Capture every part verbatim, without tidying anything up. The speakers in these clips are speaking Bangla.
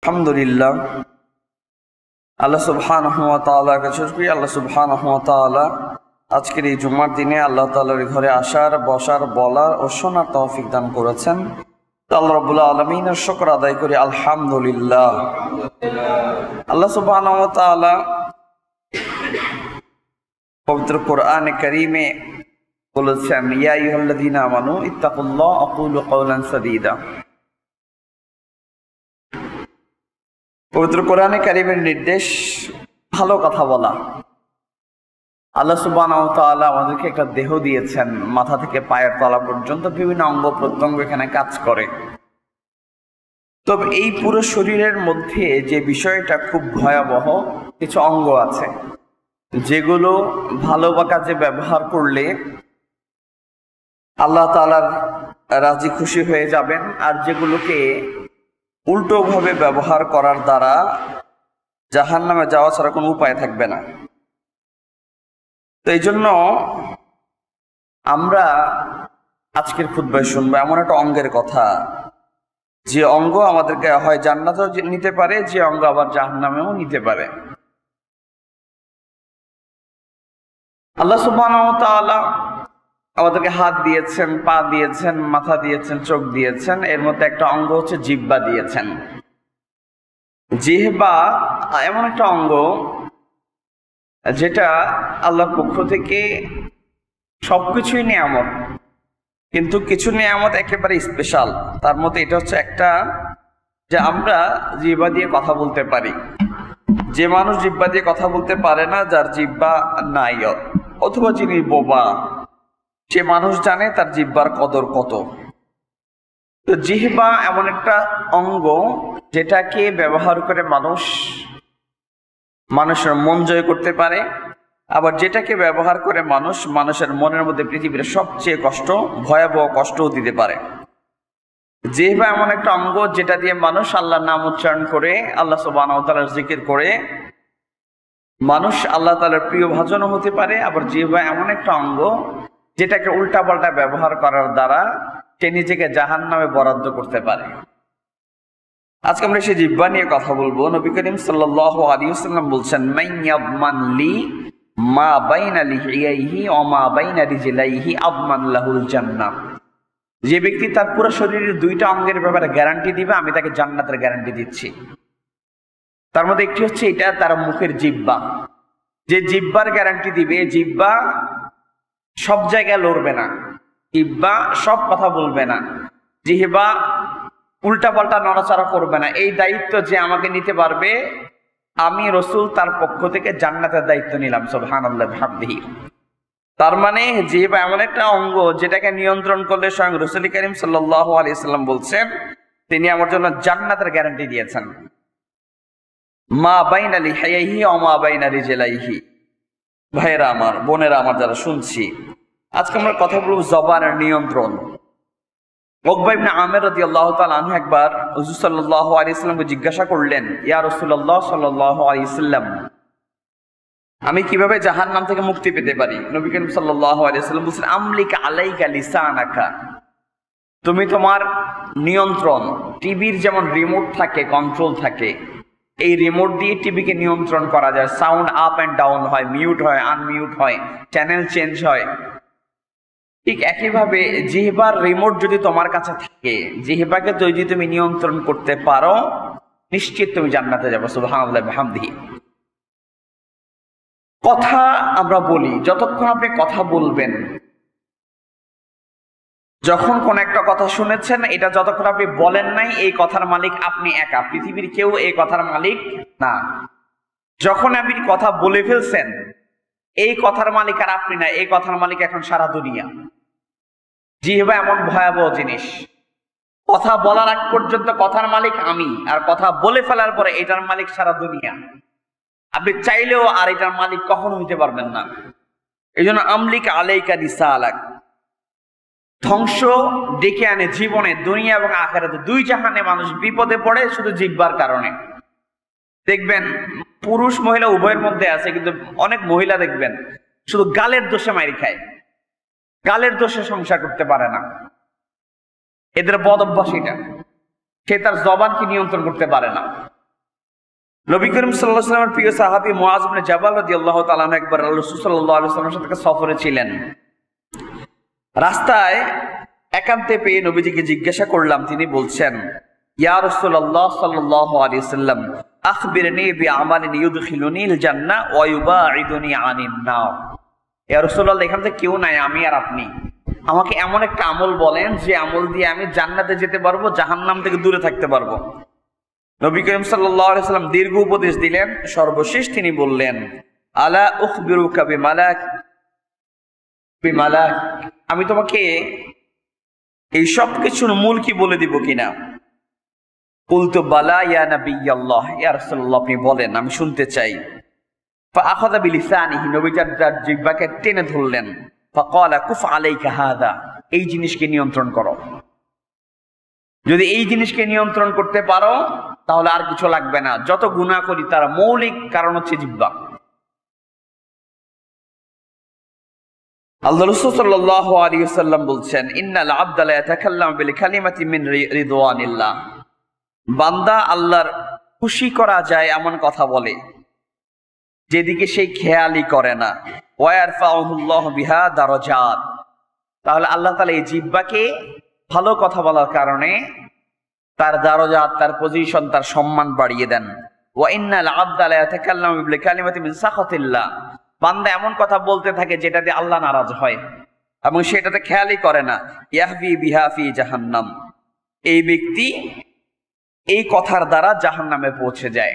আলহামদুলিল্লাহ, আল্লাহ সুবহানাহু ওয়া তাআলার কাছে শুকরিয়া। আল্লাহ সুবহানাহু ওয়া তাআলা আজকের এই জুমার দিনে আল্লাহ তাআলার ঘরে আসার, বসার, বলার ও শোনার তৌফিক দান করেছেন। আল্লাহ রাব্বুল আলামিনের শুকর আদায় করি আলহামদুলিল্লাহ। আল্লাহ সুবহানাহু ওয়া তাআলা পবিত্র কোরআনে কারীমে বলেছেন, ইয়া আইয়ুহাল্লাযীনা আমানু ইত্তাকুল্লাহ ওয়া কুলু কাওলান সাদীদা। পবিত্র কোরআনে কারীমের নির্দেশ ভালো কথা বলা। আল্লাহ সুবহানাহু ওয়া তাআলা আমাদেরকে একটা দেহ দিয়েছেন, মাথা থেকে পায়ের তলা পর্যন্ত বিভিন্ন অঙ্গ প্রত্যঙ্গ এখানে কাজ করে। তবে এই পুরো শরীরের মধ্যে যে বিষয়টা খুব ভয়াবহ, কিছু অঙ্গ আছে যেগুলো ভালো বা কাজে ব্যবহার করলে আল্লাহ তাআলার রাজি খুশি হয়ে যাবেন, আর যেগুলোকে উল্টো ভাবে ব্যবহার করার দ্বারা জাহান্নামে যাওয়া ছাড়া কোনো উপায় থাকবে না। তো এই জন্য আমরা আজকের খুতবায় শুনবো এমন একটা অঙ্গের কথা, যে অঙ্গ আমাদেরকে হয় জান্নাতেও নিতে পারে, যে অঙ্গ আবার জাহান্নামেও নিতে পারে। আল্লাহ সুবহানাহু ওয়া তাআলা আমাদেরকে হাত দিয়েছেন, পা দিয়েছেন, মাথা দিয়েছেন, চোখ দিয়েছেন। এর মধ্যে একটা অঙ্গ হচ্ছে জিহ্বা দিয়েছেন। জিহ্বা এমন একটা অঙ্গ যেটা আল্লাহর পক্ষ থেকে সবকিছুই নিয়ামত, কিন্তু কিছু নিয়ামত একেবারে স্পেশাল। তার মধ্যে এটা হচ্ছে একটা, যে আমরা জিহ্বা দিয়ে কথা বলতে পারি। যে মানুষ জিহ্বা দিয়ে কথা বলতে পারে না, যার জিহ্বা নাই, অথবা যিনি বোবা, সে মানুষ জানে তার জিহ্বার কদর কত। তো জিহ্বা এমন একটা অঙ্গ যেটাকে ব্যবহার করে মানুষ মানুষের মন জয় করতে পারে, আবার যেটাকে ব্যবহার করে মানুষ মানুষের মনের মধ্যে পৃথিবীর সবচেয়ে কষ্ট, ভয়াবহ কষ্টও দিতে পারে। জিহ্বা এমন একটা অঙ্গ যেটা দিয়ে মানুষ আল্লাহর নাম উচ্চারণ করে, আল্লাহ সুবহানাহু ওয়া তাআলার জিকির করে মানুষ আল্লাহ তাআলার প্রিয় ভাজনও হতে পারে। আবার জিহ্বা এমন একটা অঙ্গ যেটাকে উল্টাপাল্টা ব্যবহার করার দ্বারা সে নিজেকে জাহান্নামে বরাদ্দ করতে পারে। আজকে আমরা সেই জিহ্বা নিয়ে কথা বলবো। নবী করিম সাল্লাল্লাহু আলাইহি ওয়াসাল্লাম বলছেন, মান ইয়াবমান লি মা বাইনা লিহিয়াইহি ওয়া মা বাইনা রিজলাইহি আবমান লাহুল জান্নাহ। যে ব্যক্তি তার পুরো শরীরের দুইটা অঙ্গের ব্যাপারে গ্যারান্টি দিবে, আমি তাকে জান্নাতের গ্যারান্টি দিচ্ছি। তার মধ্যে একটি হচ্ছে এটা তার মুখের জিহ্বা। যে জিহ্বার গ্যারান্টি দিবে, জিহ্বা সব জায়গায় লড়বে না, জিহ্বা সব কথা বলবে না, জিহ্বা উল্টা পাল্টা নড়াচড়া করবে না। এই দায়িত্ব যে আমাকে নিতে পারবে, আমি রাসূল তার পক্ষ থেকে জান্নাতের দায়িত্ব নিলাম। সুবহানাল্লাহ বিহামদিহি। তার মানে জিহ্বা এমন একটা অঙ্গ যেটাকে নিয়ন্ত্রণ করলে স্বয়ং রাসূল করিম সাল্লাল্লাহু আলাইহি ওয়াসাল্লাম বলছেন, তিনি আমার জন্য জান্নাতের গ্যারান্টি দিয়েছেন। মা বাইনা লিহিয়াইহি ওয়া মা বাইনা রিজলাইহি। ভাইয়েরা আমার, বোনেরা আমার যারা শুনছি, আজকে আমরা কথা বলবো জবানের নিয়ন্ত্রণ। উকবা ইবনে আমির রাদিয়াল্লাহু তাআলা আনহু একবার হুজুর সাল্লাল্লাহু আলাইহি ওয়াসাল্লামকে জিজ্ঞাসা করলেন, ইয়া রাসূলুল্লাহ সাল্লাল্লাহু আলাইহি ওয়াসাল্লাম, আমি কিভাবে জাহান্নাম থেকে মুক্তি পেতে পারি? নবী করিম সাল্লাল্লাহু আলাইহি ওয়াসাল্লাম বলেছেন, আমলিকা আলাইকা লিসানাকা। তুমি তোমার নিয়ন্ত্রণ, টিভির যেমন রিমোট থাকে, কন্ট্রোল থাকে, এই রিমোট দিয়ে টিভিকে নিয়ন্ত্রণ করা যায়। সাউন্ড আপ এন্ড ডাউন হয়, মিউট হয়, আনমিউট হয়, চ্যানেল চেঞ্জ হয়। ঠিক একইভাবে জিহ্বার রিমোট যদি তোমার কাছে থাকে, জিহ্বাকে যদি তুমি নিয়ন্ত্রণ করতে পারো, নিশ্চিত তুমি জান্নাতে যাবে। সুবহানাল্লাহ বিহামদিহি। কথা আমরা বলি, যতক্ষণ আপনি কথা বলবেন, যখন কোন একটা কথা শুনেছেন, এটা যতক্ষণ আপনি বলেন নাই, এই কথার মালিক আপনি একা, পৃথিবীর কেউ এই কথার মালিক না। যখন আপনি কথা বলে ফেলছেন, এই কথার মালিক আর আপনি না, এই কথার মালিক এখন সারা দুনিয়া। জিহ্বা এমন ভয়াবহ জিনিস, কথা বলার আগ পর্যন্ত কথার মালিক আমি, আর কথা বলে ফেলার পরে এটার মালিক সারা দুনিয়া। আপনি চাইলেও আর এটার মালিক কখনো হইতে পারবেন না। এই জন্য আমলিকা আলাইকা রিসালাক, ধ্বংস ডেকে আনে জীবনে, দুনিয়া এবং আখিরাতে, দুই জাহানে মানুষ বিপদে পড়ে শুধু জিহ্বার কারণে। দেখবেন পুরুষ মহিলা উভয়ের মধ্যে আছে, কিন্তু অনেক মহিলা দেখবেন শুধু গালের দোষে মাইর খায়, গালের দোষে সংসার করতে পারে না। এদের বদ অভ্যাস এটা, সে তার জবানকে নিয়ন্ত্রণ করতে পারে না। নবী করিম সাল্লাল্লাহু আলাইহি ওয়াসাল্লামের প্রিয় সাহাবী মুআয ইবনে জাবাল রাদিয়াল্লাহু তাআলা একবার রাসূল সাল্লাল্লাহু আলাইহি ওয়াসাল্লামের সাথে সফরে ছিলেন। রাস্তায় একান্তে পেয়ে নবীজিকে জিজ্ঞাসা করলাম, তিনি বলছেন, ইয়া রাসূলুল্লাহ সাল্লাল্লাহু আলাইহি ওয়াসাল্লাম, আখবিরনি বিআমালিন ইউদখিলুনিল জান্নাহ ওয়া ইউবাঈদুনি আনিন নার। ইয়া রাসূলুল্লাহ, এখানে তো কেউ নাই, আমি আর আপনি, আমাকে এমন একটা আমল বলেন যে আমল দিয়ে আমি জান্নাতে যেতে পারবো, জাহান্নাম থেকে দূরে থাকতে পারবো। নবী করিম সাল্লাল্লাহু আলাইহি ওয়াসাল্লাম দীর্ঘ উপদেশ দিলেন। সর্বশেষ তিনি বললেন, আলা উখবিরুকা বিমালাক বিমালাক, আমি তোমাকে এই সব কিছুর মূল কি বলে দিব কিনা? কুলতু বালা ইয়া নাবিয়াল্লাহ, ইয়া রাসূলুল্লাহ, আপনি বলেন, আমি শুনতে চাই। ফাআখাযা বিলিসানিহি, নবী তার জিহ্বাকে টেনে ধরলেন। ফাকালা কুফ আলাইকা হাযা, এই জিনিসকে নিয়ন্ত্রণ করো। যদি এই জিনিসকে নিয়ন্ত্রণ করতে পারো তাহলে আর কিছু লাগবে না। যত গুনাহ করি তার মৌলিক কারণ হচ্ছে জিহ্বা। আল্লাহ রাসূল সাল্লাল্লাহু আলাইহি ওয়াসাল্লাম বলছেন, ইন্নাল আবদা লা ইয়াতাকাল্লামু বিল কালিমাতি মিন রিদওয়ানিল্লাহ, বান্দা আল্লাহর খুশি করা যায় এমন কথা বলে যেদিকে সেই খেয়ালই করে না। ওয়া ইয়ারফাউহুল্লাহু বিহা দারাজাত, তাহলে আল্লাহ তাআলা এই জিহ্বাকে ভালো কথা বলার কারণে তার দারাজাত, তার পজিশন, তার সম্মান বাড়িয়ে দেন। ওয়া ইন্নাল আবদা লা ইয়াতাকাল্লামু বিল কালিমাতি মিন সাখাতিল্লাহ, বান্দা এমন কথা বলতে থাকে যেটা দিয়ে আল্লাহ নারাজ হয় এবং সেটাতে খেয়ালই করে না। ইয়াহবি বিহা ফি জাহান্নাম, এই ব্যক্তি এই কথার দ্বারা জাহান্নামে পৌঁছে যায়।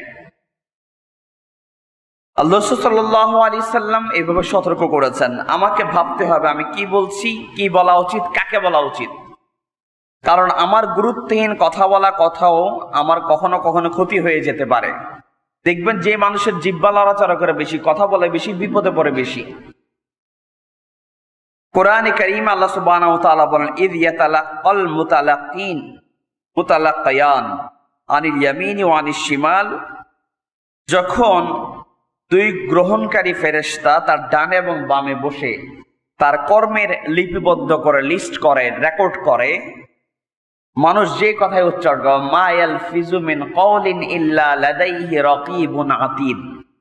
আল্লাহ সাল্লাল্লাহু আলাইহি সাল্লাম এইভাবে সতর্ক করেছেন, আমাকে ভাবতে হবে আমি কি বলছি, কি বলা উচিত, কাকে বলা উচিত। কারণ আমার গুরুত্বহীন কথা বলা কথাও আমার কখনো কখনো ক্ষতি হয়ে যেতে পারে। দেখবেন যে মানুষের জিহ্বা লড়াচড়া করে বেশি, কথা বলে বেশি, বিপদে পড়ে বেশি। কোরআনে কারীমে আল্লাহ সুবহানাহু ওয়া তাআলা বলেন, ইয ইয়াতালাক্কাল মুতালাক্কিন মুতালাক্কিয়ান আনিল ইয়ামিনি ওয়া আনিশ শিমাল, যখন দুই গ্রহণকারী ফেরেশতা তার ডানে এবং বামে বসে তার কর্মের লিপিবদ্ধ করে, লিস্ট করে, রেকর্ড করে, মানুষ যে কথায় উচ্চারণ করে, মা ইয়ালফিজু মিন কওলিন ইল্লা লাদাইহি রাকিবুন আতীদ,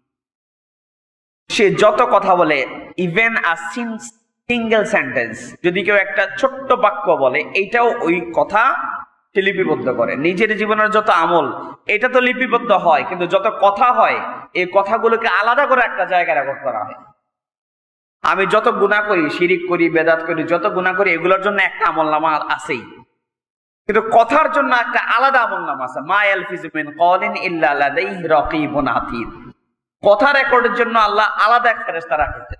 সে যত কথা বলে, ইভেন আ সিঙ্গেল সেন্টেন্স, যদি কেউ একটা ছোট্ট বাক্য বলে, এইটাও ওই কথা সে লিপিবদ্ধ করে। নিজের জীবনের যত আমল এটা তো লিপিবদ্ধ হয়, কিন্তু যত কথা হয় এই কথাগুলোকে আলাদা করে একটা জায়গায় রেকর্ড করা হয়। আমি যত গুনাহ করি, শিরিক করি, বেদাত করি, যত গুনাহ করি, এগুলোর জন্য একটা আমলনামা আছেই, কিন্তু কথার জন্য একটা আলাদা আমলনামা আছে। মা ইয়ালফিজু মিন কওলিন ইল্লা লাদাইহি রাকিবুন আতীদ, কথা রেকর্ডের জন্য আল্লাহ আলাদা এক ফেরেশতা রাখেছেন।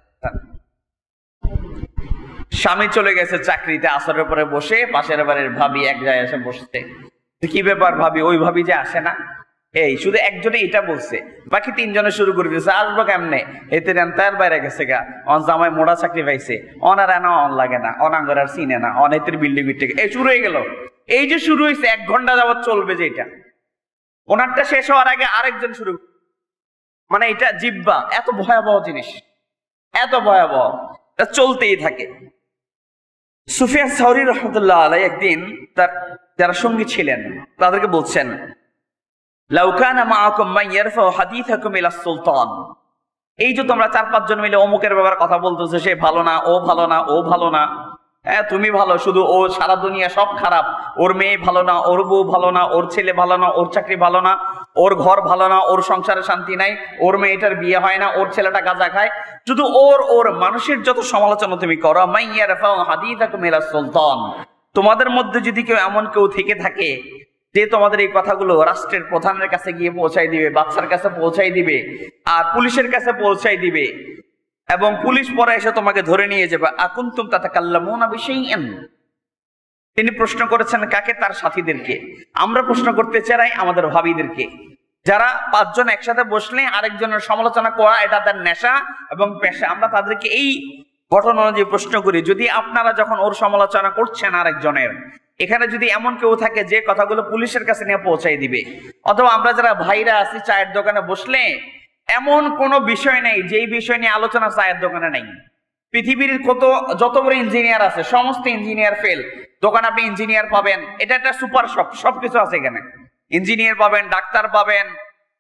স্বামী চলে গেছে চাকরিতে, আসরের পরে বসে পাশের বাড়ির ভাবি এক জায়গায় এসে বসতে, কি ব্যাপার ভাবি, ওই ভাবি যে আসে না, এই শুধু একজনে এটা বলছে, বাকি তিনজনে শুরু করে দিয়েছে, আসবো কেমনে, এতে তার বাইরে গেছে গা, অন জামাই মোড়া চাকরি পাইছে, অনার আনা অন লাগে না, অনাঙ্গর আর চিনে না, অনেতের বিল্ডিং বিল্ডিং, এই শুরু হয়ে গেল। এই যে শুরু হয়েছে এক ঘন্টা যাবত চলবে, যে এটা ওনারটা শেষ হওয়ার আগে আরেকজন শুরু, মানে এটা জিহ্বা এত ভয়াবহ জিনিস, এত ভয়াবহ, এটা চলতেই থাকে। সুফিয়ান সাউরি রাহমাতুল্লাহ আলাইহি একদিন তার যারা সঙ্গী ছিলেন তাদেরকে বলছেন, লাউ কানা মাআকুম মান ইয়ারফাউ হাদিসাকুম ইলা সুলতান, এই যে তোমরা চার পাঁচ জন মিলে অমুকের ব্যাপারে কথা বলতেছো, সে ভালো না, ও ভালো না, ও ভালো না, হ্যাঁ তুমি ভালো, শুধু ও সারা দুনিয়া সব খারাপ, ওর মেয়ে ভালো না, ওর বউ ভালো না, ওর ছেলে ভালো না, ওর চাকরি ভালো না, ওর ঘর ভালো না, ওর সংসারে শান্তি নাই, ওর মেয়েটার বিয়ে হয় না, ওর ছেলেটা গাঁজা খায়, শুধু ওর ওর মানুষের যত সমালোচনা তুমি করো, মাইয়া রাফাউ হাদিসাকুম ইলা সুলতান, তোমাদের মধ্যে যদি কেউ এমন কেউ থেকে থাকে যে তোমাদের এই কথাগুলো রাষ্ট্রের প্রধানের কাছে গিয়ে পৌঁছাই দিবে, বাচ্চার কাছে পৌঁছাই দিবে, আর পুলিশের কাছে পৌঁছাই দিবে, এবং পুলিশ পরে এসে তোমাকে ধরে নিয়ে যাবে, আকুনতুম তাতাকাল্লামুনা বিশাইইন, তিনি প্রশ্ন করেছেন কাকে? তার সাথীদেরকে। আমরা প্রশ্ন করতে চাই আমাদের ভাবিদেরকে, যারা পাঁচজন একসাথে বসলে আরেকজনের সমালোচনা করা এটা তার নেশা এবং পেশা। আমরা তাদেরকে এই ঘটনা অনুযায়ী প্রশ্ন করি, যদি আপনারা যখন ওর সমালোচনা করছেন আরেকজনের, এখানে যদি এমন কেউ থাকে যে কথাগুলো পুলিশের কাছে নিয়ে পৌঁছাই দিবে, অথবা আমরা যারা ভাইরা আছি চায়ের দোকানে বসলে এমন কোনো বিষয় নেই যেই বিষয় নিয়ে আলোচনা চায়ের দোকানে নাই। পৃথিবীর কত যত বড় ইঞ্জিনিয়ার আছে সমস্ত ইঞ্জিনিয়ার ফেল, দোকানে আপনি ইঞ্জিনিয়ার পাবেন, এটা একটা সুপার শপ, সবকিছু আছে এখানে, ইঞ্জিনিয়ার পাবেন, ডাক্তার পাবেন,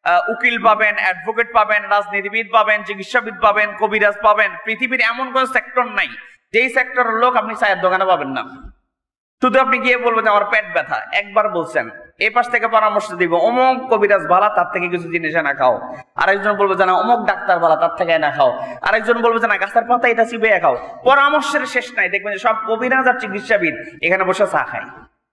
উকিল পাবেন, অ্যাডভোকেট পাবেন, রাজনীতিবিদ পাবেন, চিকিৎসাবিদ পাবেন, কবিরাজ পাবেন। পৃথিবীর এমন কোন সেক্টর নাই যেই সেক্টরের লোক আপনি চায়ের দোকানে পাবেন না। শুধু আপনি গিয়ে বলবেন আমার পেট ব্যথা, একবার বলছেন, এই পাশ থেকে পরামর্শ দিব অমুক কবিরাজ ভালা, তার থেকে কিছু জিনিস না খাও। আরেকজন বলবে যে না অমুক ডাক্তার ভালা, তার থেকে না খাও। আরেকজন বলবে যে না গাছের পাতা এটা চিবে খাও। পরামর্শের শেষ নাই। দেখবেন সব কবিরাজ আর চিকিৎসাবিদ এখানে বসে চা খায়।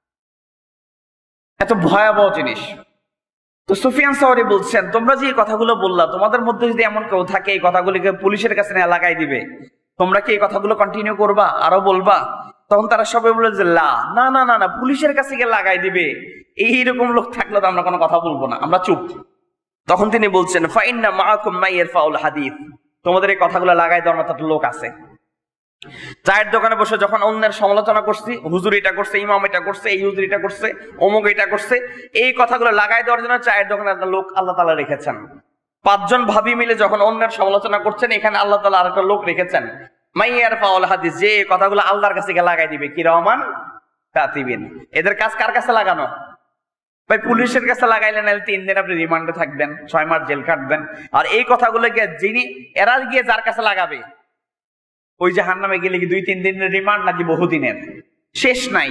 এত ভয়াবহ জিনিস। তো সুফিয়ান সাওরি বলছেন তোমরা যে কথাগুলো বললা, তোমাদের মধ্যে যদি এমন কেউ থাকে এই কথাগুলিকে পুলিশের কাছে নিয়ে লাগাই দিবে, তোমরা কি এই কথাগুলো কন্টিনিউ করবা, আরো বলবা? তখন তারা সবাই বলে যে লা না না না না পুলিশের কাছে গিয়ে লাগাই দিবে, এইরকম লোক থাকলে তো আমরা কোনো কথা বলবো না, আমরা চুপ। তখন তিনি বলছেন ফাইন্না মাআকুম মাইয়ারফাউল হাদিস, তোমাদের এই কথাগুলো লাগাই দেওয়ার মতো লোক আছে। চায়ের দোকানে বসে যখন অন্যের সমালোচনা করছি, হুজুর এটা করছে, ইমাম এটা করছে, এই হুজুর এটা করছে, অমুক এটা করছে, এই কথাগুলো লাগাই দেওয়ার জন্য চায়ের দোকানে একটা লোক আল্লাহ তাআলা রেখেছেন। পাঁচজন ভাবি মিলে যখন অন্যের সমালোচনা করছেন, এখানে আল্লাহ তাআলা আরেকটা লোক রেখেছেন মাইয়ারফাউল হাদিস, যে কথাগুলো আল্লাহর কাছে গিয়ে লাগাই দিবে, কিরামান কাতিবিন। এদের কাজ কার কাছে লাগানো? ভাই পুলিশের কাছে লাগাইলে নাহলে তিন দিন আপনি রিমান্ডে থাকবেন, ছয় মাস জেল কাটবেন। আর এই কথাগুলো গিয়ে যিনি এরা গিয়ে যার কাছে লাগাবে, ওই জাহান্নামে গেলে কি দুই তিন দিনের রিমান্ড নাকি বহুদিনের? শেষ নাই।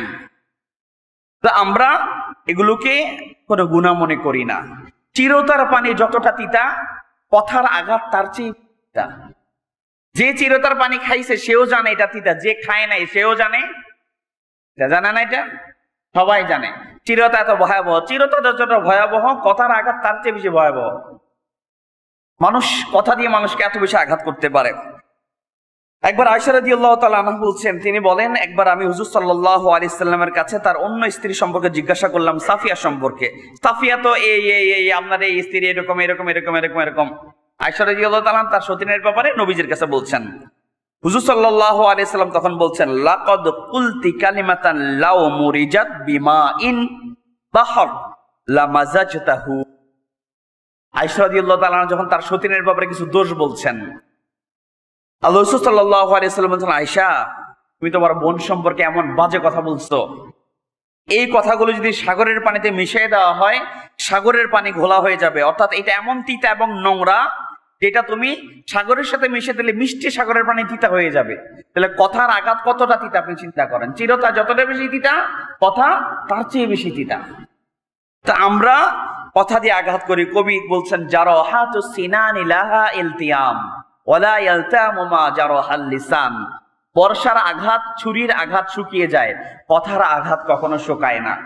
তো আমরা এগুলোকে কোনো গুনাহ মনে করি না। চিরতার পানি যতটা তিতা, কথার আঘাত তার চেয়ে তিতা। যে চিরতার পানি খাইছে সেও জানে এটা তিতা, যে খায় নাই সেও জানে। জানে না এটা? সবাই জানে। চিরতা এত ভয়াবহ, চিরতা যতটা ভয়াবহ, কথার আঘাত তার চেয়ে বেশি ভয়াবহ। মানুষ কথা দিয়ে মানুষকে এত বেশি আঘাত করতে পারে। একবার আয়েশা রাদিয়াল্লাহু তাআলা আনহা বলছেন, তিনি বলেন একবার আমি হুজুর সাল্লাল্লাহু আলাইহি সাল্লামের কাছে তার অন্য স্ত্রী সম্পর্কে জিজ্ঞাসা করলাম, সাফিয়া সম্পর্কে। সাফিয়া তো এই এই এই আপনার এই স্ত্রী এরকম এরকম এরকম এরকম এরকম। আয়েশা রাদিয়াল্লাহু তাআলা তার সতীনের ব্যাপারে নবীজির কাছে বলছেন। হুজুর সাল্লাল্লাহু আলাইহি সাল্লাম তখন বলছেন, লাকাদ কুলতি কালিমাতান লাউ মুরিজাত বিমাইন বাহর লামাজাজতাহু। আয়েশা রাদিয়াল্লাহু তাআলা যখন তার সতীনের ব্যাপারে কিছু দোষ বলছেন, আল্লাহ রাসূল সাল্লাল্লাহু আলাইহি সাল্লাম বলছেন, আয়েশা তুমি তোমার বোন সম্পর্কে এমন বাজে কথা বলছো, এই কথাগুলো যদি সাগরের পানিতে মিশিয়ে দেওয়া হয় সাগরের পানি ঘোলা হয়ে যাবে। অর্থাৎ এটা এমন তিতা এবং নোংরা যেটা তুমি সাগরের সাথে মিশিয়ে দিলে মিষ্টি সাগরের পানি তিতা হয়ে যাবে। তাহলে কথার আঘাত কতটা তিতা আপনি চিন্তা করেন। চিরতা যতটা বেশি তিতা, কথা তার চেয়ে বেশি তিতা। তা আমরা কথা দিয়ে আঘাত করি। কবি বলছেন, জারাহাতু সিনানি লাহা ইলতিয়াম ওয়ালা ইয়ালতামু মা জারাহাল লিসান। বর্ষার আঘাত, ছুরির আঘাত শুকিয়ে যায়, কথার আঘাত কখনো শুকায় না।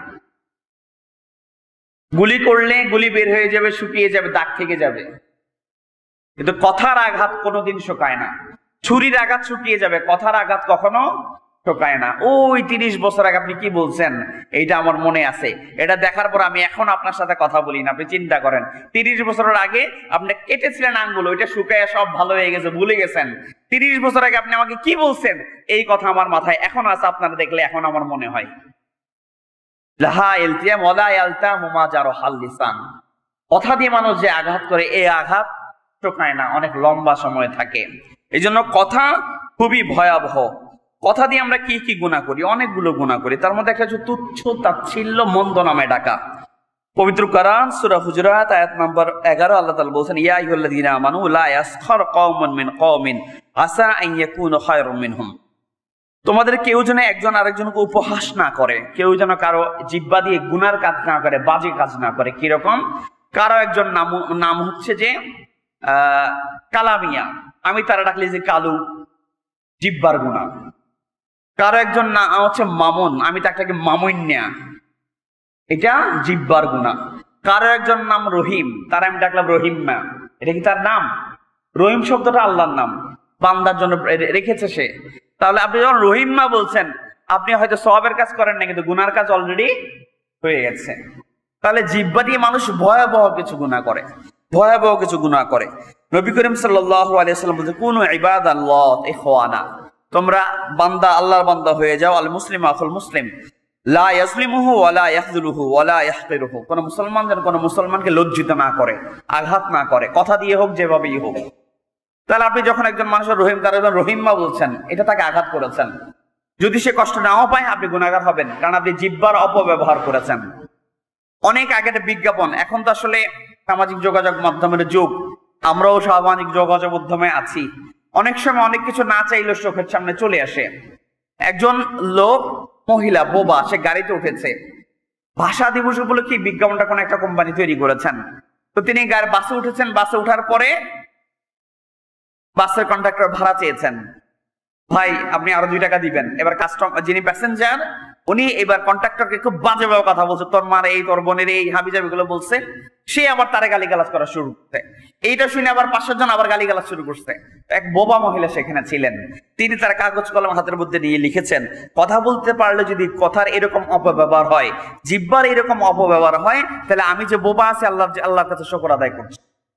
গুলি করলে গুলি বের হয়ে যাবে, শুকিয়ে যাবে, দাগ থেকে যাবে, কিন্তু কথার আঘাত কোনোদিন শুকায় না। ছুরির আঘাত শুকিয়ে যাবে, কথার আঘাত কখনো শুকায় না। ওই তিরিশ বছর আগে আপনি কি বলছেন এইটা আমার মনে আছে, এটা দেখার পর আমি এখন আপনার সাথে কথা বলি না। আপনি চিন্তা করেন, তিরিশ বছরের আগে আপনি কেটেছিলেন আঙ্গুল, ওইটা শুকায় সব ভালো হয়ে গেছে, ভুলে গেছেন। তিরিশ বছর আগে আপনি আমাকে কি বলছেন, এই কথা আমার মাথায় এখন আছে, আপনারা দেখলে এখন আমার মনে হয়। লাহা ইলতিয়াম ওয়ালা ইয়ালতামু মা জারাহাল লিসান। কথা দিয়ে মানুষ যে আঘাত করে, এই আঘাত শুকায় না, অনেক লম্বা সময় থাকে। এই জন্য কথা খুবই ভয়াবহ। কথা দিয়ে আমরা কি কি গুনাহ করি, অনেকগুলো গুনাহ করি। তার মধ্যে একটা হচ্ছে তুচ্ছ তাচ্ছিল্য মন্দ নামে ডাকা। পবিত্র কোরআন সূরা হুজুরাত আয়াত নম্বর এগারো আল্লাহ তাআলা বলেছেন, ইয়া আইয়ুহাল্লাযীনা আমানু লা ইয়াসখার কওমুন মিন কওমিন আসা আন ইয়াকুনু খায়রুম মিনহুম। তোমাদের কেউ যেন একজন আরেকজনকে উপহাস না করে, কেউ যেন কারো জিহ্বা দিয়ে গুনার কাজ না করে, বাজে কাজ না করে। কিরকম? কারো একজন নাম নাম হচ্ছে যে আহ কালামিয়া, আমি তারা ডাকলে যে কালু, জিহ্বার গুনাহ। কারো একজন নাম হচ্ছে মামুন, আমি তাকে মামুন্যা, এটা জিহ্বার গুনাহ। কারো একজন নাম রহিম, তার আমি ডাকলাম রহিম্মা, এটা কি তার নাম? রহিম শব্দটা আল্লাহর নাম, বান্দার জন্য রেখেছে সে। তাহলে আপনি যখন রহিম্মা বলছেন, আপনি হয়তো সওয়াবের কাজ করেন না, কিন্তু গুনার কাজ অলরেডি হয়ে গেছে। তাহলে জিহ্বা দিয়ে মানুষ ভয়াবহ কিছু গুনাহ করে, ভয়াবহ কিছু গুনাহ করে। নবী করিম সাল্লাল্লাহু আলাইহি ওয়াসাল্লাম বলেছেন, কুনু ইবাদাল্লাহ ইখওয়ানা, তোমরা বান্দা, আল্লাহর বান্দা হয়ে যাও। আল মুসলিম আখুল মুসলিম লা ইয়াজলিমুহু ওয়া লা ইয়াখযুলুহু ওয়া লা ইয়াহকিরুহু। কোন মুসলমান যেন কোন মুসলমানকে লজ্জিত না করে, আঘাত না করে, কথা দিয়ে হোক, যেভাবেই হোক। তাহলে আপনি যখন একজন মানুষের রহিম, তার একজন রহিম্মা বলছেন, এটা তাকে আঘাত করেছেন। যদি সে কষ্ট নাও পায়, আপনি গুনাহগার হবেন, কারণ আপনি জিহ্বার অপব্যবহার করেছেন। অনেক আগে বিজ্ঞাপন, এখন তো আসলে সামাজিক যোগাযোগ মাধ্যমের যুগ, আমরাও সামাজিক যোগাযোগ মাধ্যমে আছি। অনেক সময় অনেক কিছু না চাইলেও চোখের সামনে চলে আসে। একজন লোক, মহিলা বোবা, সে গাড়িতে উঠেছে। ভাষা দিবস উপলক্ষে বিজ্ঞাপনটা কোন একটা কোম্পানি তৈরি করেছেন। তো তিনি বাসে উঠেছেন। বাসে ওঠার পরে বাসের কন্ডাক্টর ভাড়া চেয়েছেন, ভাই আপনি আরো দুই টাকা দিবেন। এবার কাস্টমার, যিনি প্যাসেঞ্জার, উনি এবার কন্ট্রাক্টরকে খুব বাজে ভাবে কথা বলছে, তোর মার এই, তোর বোনের এই, হাবিজাবি গুলো বলছে। সে আবার তারে গালিগালাজ করা শুরু করছে। এইটা শুনে আবার পাঁচশো জন আবার গালিগালাজ শুরু করছে। এক বোবা মহিলা সেখানে ছিলেন, তিনি তার কাগজ কলম হাতের মধ্যে নিয়ে লিখেছেন, কথা বলতে পারলে যদি কথার এরকম অপব্যবহার হয়, জিহ্বার এরকম অপব্যবহার হয়, তাহলে আমি যে বোবা আছি আল্লাহ আল্লাহর কাছে শুকর আদায় করছি।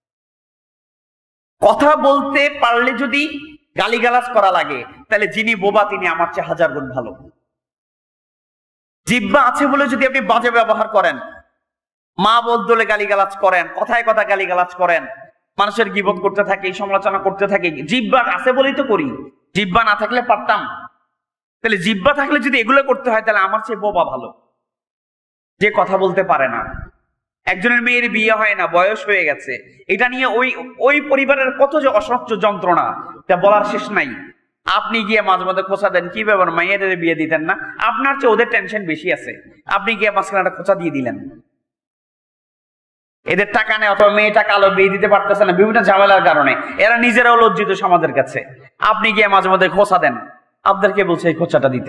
কথা বলতে পারলে যদি গালিগালাজ করা লাগে, তাহলে যিনি বোবা তিনি আমার চেয়ে হাজার গুণ ভালো। জিহ্বা আছে বলে যদি আপনি বাজে ব্যবহার করেন, মা বললে গালিগালাজ করেন, কথায় কথা গালিগালাজ করেন, মানুষের গীবত করতে থাকি, সমালোচনা করতে থাকি, জিহ্বা আছে বলেই তো করি। জিহ্বা না থাকলে পারতাম? তাহলে জিহ্বা থাকলে যদি এগুলো করতে হয়, তাহলে আমার চেয়ে বোবা ভালো, যে কথা বলতে পারে না। একজনের মেয়ের বিয়ে হয় না, বয়স হয়ে গেছে, এটা নিয়ে ওই ওই পরিবারের কত যে অসহ্য যন্ত্রণা, তা বলার শেষ নাই। আপনি গিয়ে মাঝে মধ্যে খোঁচা দেন, কি ব্যাপার মাইয়ের বিয়ে দিতেন না? আপনার চেয়ে ওদের টেনশন বেশি আছে, আপনি গিয়ে মাঝখানে একটা খোঁচা দিয়ে দিলেন। এদের টাকা নেই, অথবা মেয়েটা কালো, বিয়ে দিতে পারতেছে না বিভিন্ন ঝামেলার কারণে, এরা নিজেরাও লজ্জিত সমাজের কাছে। আপনি গিয়ে মাঝে মধ্যে খোঁচা দেন, আপনাদেরকে বলছে এই খোঁচাটা দিতে।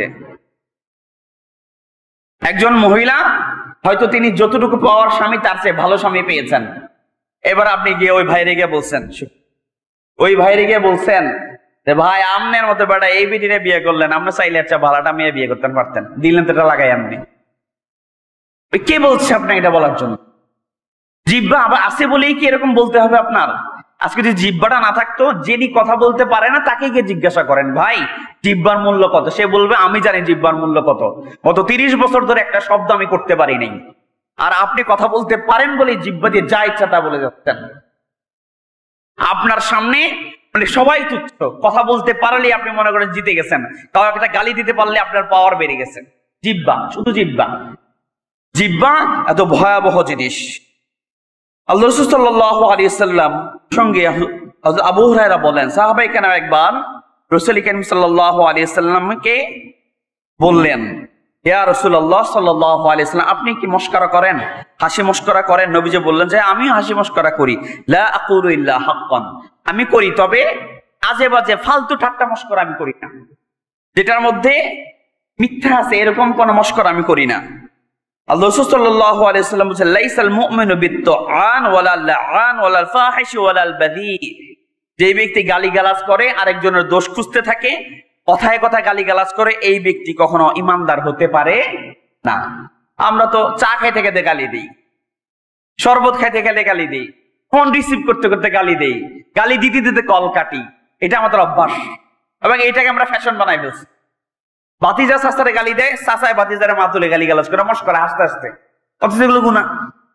একজন মহিলা হয়তো তিনি যতটুকু পাওয়ার স্বামী তার চেয়ে ভালো স্বামী পেয়েছেন। এবার আপনি গিয়ে ওই ভাইরে গিয়ে বলছেন, ওই ভাইরে গিয়ে বলছেন যে ভাই আমনের মতো বেটা এই বিটিরে বিয়ে করলেন, আপনি চাইলে একটা ভাড়াটা মেয়ে বিয়ে করতে পারতেন, দিলেন তো এটা লাগাই আপনি। কে বলছে আপনার এটা বলার জন্য? জিহ্বা আবার আছে বলেই কি এরকম বলতে হবে আপনার? আজকে যদি জিহ্বাটা না থাকতো, যিনি কথা বলতে পারে না তাকে গিয়ে জিজ্ঞাসা করেন, ভাই জিহ্বার মূল্য কত? সে বলবে আমি জানি জিহ্বার মূল্য কত, গত তিরিশ বছর ধরে একটা শব্দ আমি করতে পারি নাই। আর আপনি কথা বলতে পারেন বলে জিহ্বা দিয়ে যা ইচ্ছা তা বলে যাচ্ছেন। আপনার সামনে মানে সবাই তুচ্ছ, কথা বলতে পারলে আপনি মনে করেন জিতে গেছেন, কাউ একটা গালি দিতে পারলে আপনার পাওয়ার বেড়ে গেছে। জিহ্বা, শুধু জিহ্বা। জিহ্বা এত ভয়াবহ জিনিস। আল্লাহ রাসূল সাল্লাল্লাহু আলাইহি ওয়াসাল্লাম সঙ্গে আবু হুরায়রা বলেন, সাহাবায়ে কেরাম একবার রাসূল করিম সাল্লাল্লাহু আলাইহি ওয়াসাল্লামকে বললেন, ইয়া রাসূলুল্লাহ সাল্লাল্লাহু আলাইহি ওয়াসাল্লাম, আপনি কি মশকরা করেন, হাসি মশকরা করেন? নবীজি বললেন যে আমিও হাসি মশকরা করি। লা আকুলু ইল্লা হাক্কান, আমি করি তবে আজে বাজে ফালতু ঠাট্টা মশকরা আমি করি না, যেটার মধ্যে মিথ্যা আছে এরকম কোন মশকরা আমি করি না। আল্লাহ রাসূল সাল্লাল্লাহু আলাইহি ওয়াসাল্লাম বলেন, লাইসাল মুমিনু বিত-তুআন ওয়ালা লাআন ওয়ালা ফাহিশ ওয়ালা বাযী, যে ব্যক্তি গালিগালাজ করে আরেকজনের দোষ খুঁজতে থাকে, কথায় কথা গালিগালাজ করে, এই ব্যক্তি কখনো ইমানদার হতে পারে না। আমরা তো চা খাইতে খাইতে গালি দিই, শরবত খাইতে খাইতে গালি দিই, ফোন রিসিভ করতে করতে গালি দেই, গালি দিতে দিতে কল কাটি, এটা আমাদের অভ্যাস এবং এটাকে আমরা ফ্যাশন বানাই ফেলছি। বাতিজা শাস্তারে গালি দেয়, চাচায় বাতিজারে মা তুলে গালি গালাজ করে মস্করা হাসতে হাসতে, অথচ এগুলো গুনাহ।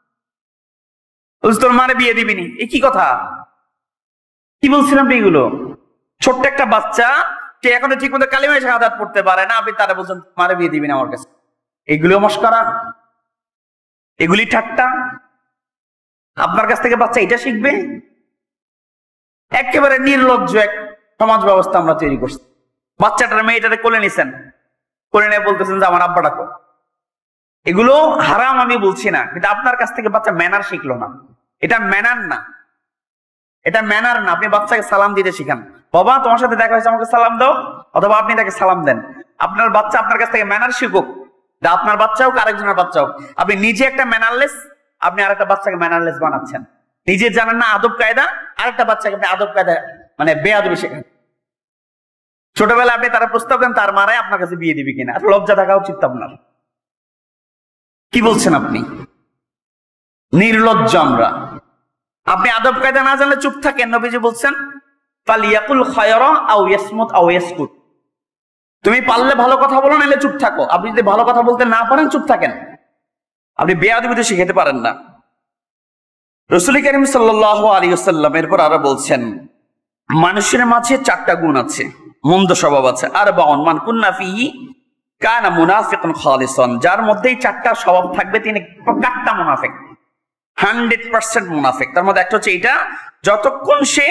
তোর মারে বিয়ে দিবিনি, এই কি কথা? কি বলছিলাম এগুলো? ছোট্ট একটা বাচ্চা, সে এখনো ঠিক মতো কালিমা শাহাদাত পড়তে পারে না, আপনি তারা বলছেন মারে বিয়ে দিবি না আমার কাছে। এগুলো মস্করা, এগুলি ঠাট্টা। আপনার কাছ থেকে বাচ্চা এটা শিখবে? একেবারে নির্লজ্জ এক সমাজ ব্যবস্থা আমরা তৈরি করছি। বাচ্চাটার মেয়েটারে কোলে নিছেন, কোলে নিয়ে বলতেছেন যে আমার আব্বা ডাকো। এগুলো হারাম আমি বলছি না, কিন্তু আপনার কাছ থেকে বাচ্চা ম্যানার শিখলো না। এটা ম্যানার না, এটা ম্যানার না। আপনি বাচ্চাকে সালাম দিতে শিখান, বাবা তোমার সাথে দেখা হয়েছে আমাকে সালাম দাও, অথবা আপনি তাকে সালাম দেন। আপনার বাচ্চা আপনার কাছ থেকে ম্যানার শিখুক, আপনার বাচ্চা হোক আরেকজনের বাচ্চা হোক। আপনি নিজে একটা ম্যানারলেস, আপনি আরেকটা বাচ্চাকে ম্যানারলেস বানাচ্ছেন। নিজে জানেন না আদব কায়দা, আরেকটা বাচ্চাকে আপনি আদব কায়দা মানে বেয়াদবি শেখান। ছোটবেলা আপনি তারা প্রস্তাব দেন তার মারায় আপনার কাছে বিয়ে দিবি কিনা, লজ্জা থাকা উচিত আপনার। কি বলছেন আপনি? নির্লজ্জ আমরা। আপনি আদব কায়দা না জানলে চুপ থাকেন। নবীজি বলছেন ফালিয়াকুল খায়রা আও ইয়াসমুত আও ইয়াসকুত, তুমি পারলে ভালো কথা বলো, নাহলে চুপ থাকো। আপনি যদি ভালো কথা বলতে না পারেন চুপ থাকেন, আপনি বেয়াদবি তো শিখাতে পারেন না। রাসূল করিম সাল্লাল্লাহু আলাইহি ওয়াসাল্লাম এরপর আরো বলছেন, মানুষের মাঝে চারটা গুণ আছে, মন্দ স্বভাব আছে। আর বাউন মান কুন্না ফিহি কানা মুনাফিকুন খালিসান, যার মধ্যেই চারটা স্বভাব থাকবে তিনি প্রকাট্টা মুনাফিক। হান্ড্রেড পার্সেন্ট মুনাফিক। তার মধ্যে একটা হচ্ছে এইটা, যতক্ষণ সে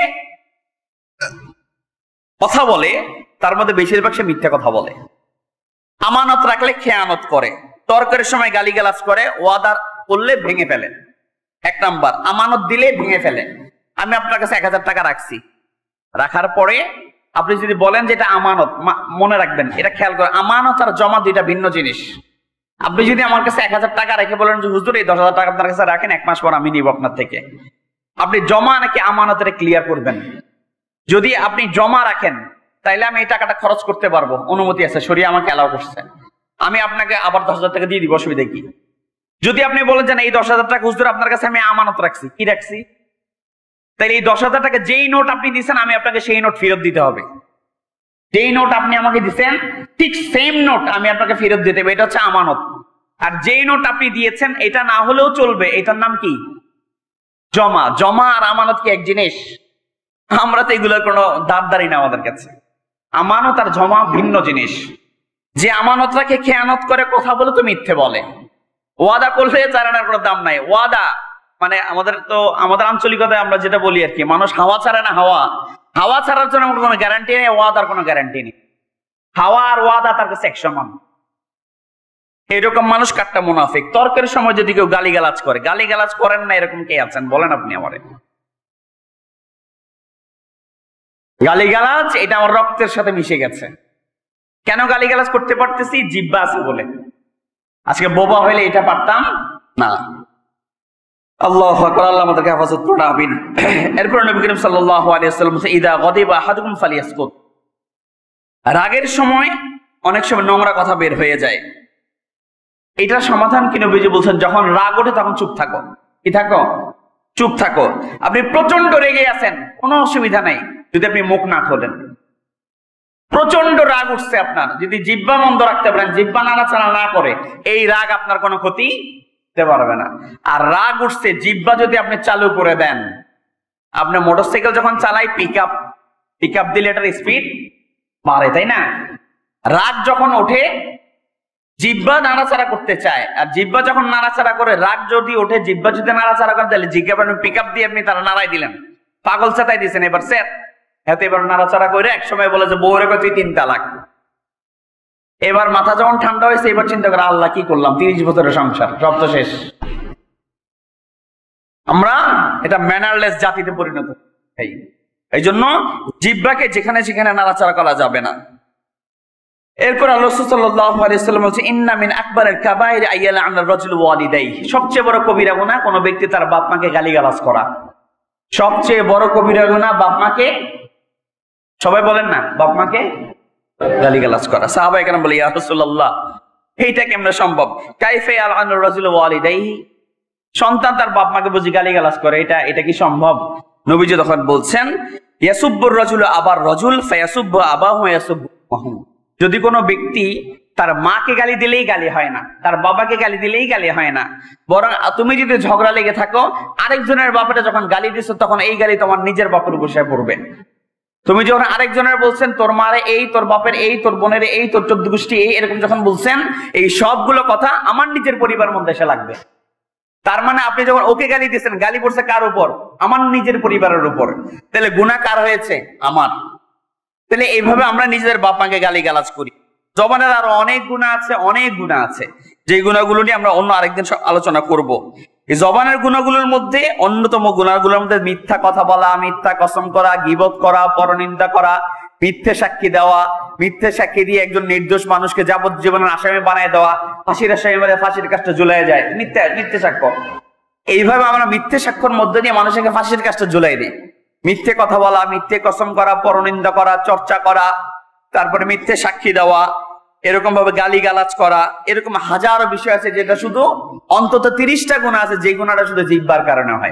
কথা বলে তার মধ্যে বেশিরভাগ সে মিথ্যা কথা বলে। আমানত রাখলে খেয়ানত করে, তর্কের সময় গালিগালাজ করে, ওয়াদা করলে ভেঙে ফেলে। এক নাম্বার, আমানত দিলে ভেঙে ফেলে। আমি আপনার কাছে এক হাজার টাকা রাখছি, রাখার পরে আপনি যদি বলেন যে এটা আমানত, মনে রাখবেন, এটা খেয়াল করে, আমানত আর জমা দুইটা ভিন্ন জিনিস। আপনি যদি আমার কাছে এক হাজার টাকা রেখে বলেন যে হুজুর এই দশ হাজার টাকা আপনার কাছে রাখেন, এক মাস পর আমি নিব আপনার থেকে, আপনি জমা নাকি আমানতের ক্লিয়ার করবেন। যদি আপনি জমা রাখেন তাইলে আমি এই টাকাটা খরচ করতে পারবো, অনুমতি আছে, শরীয়ত আমাকে অ্যালাউ করছে, আমি আপনাকে আবার দশ হাজার টাকা দিয়ে দিব, অসুবিধা কি? যদি আপনি বলেন যে এই দশ হাজার টাকা হুজুর আপনার কাছে আমি আমানত রাখছি, কি রাখছি, তাইলে এই দশ হাজার টাকা যেই নোট আপনি দিচ্ছেন আমি আপনাকে সেই নোট ফেরত দিতে হবে। যেই নোট আপনি আমাকে দিচ্ছেন ঠিক সেম নোট আমি আপনাকে ফেরত দিতে হবে, এটা হচ্ছে আমানত। আর যেই নোট আপনি দিয়েছেন এটা না হলেও চলবে, এটার নাম কি? জমা। জমা আর আমানত কি এক জিনিস? আমরা তো এগুলোর কোনো দাঁড়দারি না আমাদের কাছে। আমানত আর জমা ভিন্ন জিনিস। যে আমানত রাখে খেয়ানত করে, কথা বলে তো মিথ্যে বলে, ওয়াদা করলে চারানার কোনো দাম নাই। ওয়াদা মানে আমাদের তো আমাদের আঞ্চলিকতায় আমরা যেটা বলি আর কি, মানুষ হাওয়া ছাড়ে না, হাওয়া হাওয়া ছাড়ার জন্য আমার কোনো গ্যারান্টি নেই, ওয়াদার কোনো গ্যারান্টি নেই। হাওয়া আর ওয়াদা তার কাছে এক সমান। এরকম মানুষ কাটটা মুনাফিক। তর্কের সময় যদি কেউ গালিগালাজ করে, গালিগালাজ করেন না এরকম কে আছেন বলেন আপনি আমারে? গালিগালাজ এটা আমার রক্তের সাথে মিশে গেছে। কেন গালিগালাজ করতে পারতেছি? জিহ্বা আছে বলে। আজকে বোবা হইলে এটা পারতাম না। আল্লাহু আকবার, আল্লাহ আমাদেরকে হেফাজত করুন, আমিন। এরপর নবী করিম সাল্লাল্লাহু আলাইহি ওয়াসাল্লাম বলেছেন, ইদা গাদিবা আহাদুকুম ফালিয়াসকুত। রাগের সময় অনেক সময় নোংরা কথা বের হয়ে যায়, এটা সমাধান কি নবীজি বলছেন, যখন রাগ ওঠে তখন চুপ থাকো। কি থাকো? চুপ থাকো। আপনি প্রচন্ড রেগে আছেন, কোনো অসুবিধা নাই যদি আপনি মুখ না খোলেন। প্রচন্ড রাগ উঠছে আপনার, যদি জিহ্বা বন্ধ রাখতে পারেন, জিহ্বা নাড়াচাড়া না করে, এই রাগ আপনার কোনো ক্ষতি দিতে পারবে না। আর রাগ উঠছে, জিহ্বা যদি আপনি চালু করে দেন, আপনি মোটরসাইকেল যখন চালাই পিক আপ পিক আপ দিলে এটার স্পিড বাড়ে, তাই না? রাগ যখন ওঠে জিহ্বা নাড়াচাড়া করতে চায়, আর জিহ্বা যখন নাড়াচাড়া করে, রাগ যদি ওঠে জিহ্বা যদি নাড়াচাড়া করে, তাহলে জিজ্ঞাসা পিক আপ দিয়ে আপনি তারা নাড়াই দিলেন, পাগল চাতাই দিয়েছেন, এবার স্যার এত এবার নাড়াচাড়া করে এক সময় বলে যে বউরে তুই তিন তালাক। এবার মাথা যখন ঠান্ডা হয়েছে, এবার চিন্তা করে আল্লাহ কি করলাম, তিরিশ বছরের সংসার সব তো শেষ। আমরা এটা ম্যানারলেস জাতিতে পরিণত হই। এই জন্য জিহ্বাকে যেখানে সেখানে নাড়াচাড়া করা যাবে না। এরপর আল্লাহ সাল্লাল্লাহু আলাইহি ওয়াসাল্লাম বলেছে, ইন্না মিন আকবারিল কাবাইর আইয়ালআনা রাজুল ওয়ালিদাইহি। সবচেয়ে বড় কবিরা গুনাহ কোন ব্যক্তি তার বাপ মাকে গালিগালাজ করা। সবচেয়ে বড় কবিরা গুনাহ বাপ মাকে, সবাই বলেন না, বাপ মাকে গালিগালাজ করা। সাহাবায়ে কেরাম বলে, ইয়া রাসূলুল্লাহ এইটা কেমনে সম্ভব? কাইফা ইয়ালআনু রাজুল ওয়ালিদাইহি, সন্তান তার বাপ মাকে বুঝি গালিগালাজ করে, এটা এটা কি সম্ভব? নবীজি তখন বলছেন, ইয়াসুব্বুর রাজুলু আবার রাজুল ফায়াসুব্বু আবাহু ইয়াসুব্বুহু। যদি কোনো ব্যক্তি তার মাকে গালি দিলেই গালি হয় না, তার বাবাকে গালি দিলেই গালি হয় না, বরং তুমি যদি ঝগড়া লেগে থাকো, আরেকজনের বাপেটা যখন গালি দিছো তখন এই গালি তোমার নিজের বাপের উপর এসে পড়বে। তুমি যখন আরেকজনের বলছেন তোর মারে এই, তোর বাপের এই, তোর বোনের এই, তোর চোদ্দ গোষ্ঠী এই, এরকম যখন বলছেন, এই সবগুলো কথা আমার নিজের পরিবার মধ্যে এসে লাগবে। তার মানে আপনি যখন ওকে গালি দিচ্ছেন, গালি পড়ছে কার উপর? আমার নিজের পরিবারের উপর। তাহলে গুনাহ কার হয়েছে? আমার। তাহলে এইভাবে আমরা নিজেদের বাপ মাকে গালি গালাজ করি। জবানের আরো অনেক গুনাহ আছে, অনেক গুনাহ আছে, যে গুনাহগুলো নিয়ে আমরা অন্য আরেকদিন আলোচনা করব। এই জবানের গুনাহগুলোর মধ্যে অন্যতম গুনাহগুলোর মধ্যে মিথ্যা কথা বলা, মিথ্যা কসম করা, গীবত করা, পরনিন্দা করা, মিথ্যে সাক্ষী দেওয়া, মিথ্যে সাক্ষী দিয়ে একজন নির্দোষ মানুষকে যাবজ্জীবনের আসামি বানায় দেওয়া, ফাঁসির আসামি মানে ফাঁসির কাজটা ঝুলাই যায়, মিথ্যা মিথ্যে সাক্ষ্য। এইভাবে আমরা মিথ্যে সাক্ষ্যর মধ্যে দিয়ে মানুষকে ফাঁসির কাজটা ঝুলাই দিই। মিথ্যে কথা বলা, মিথ্যে কসম করা, পরনিন্দা করা, চর্চা করা, তারপরে মিথ্যে সাক্ষী দেওয়া, এরকম ভাবে গালি গালাজ করা, এরকম হাজারো বিষয় আছে যেটা শুধু অন্তত তিরিশটা গুনাহ আছে, যে গুনাহটা শুধু জিহ্বার কারণে হয়।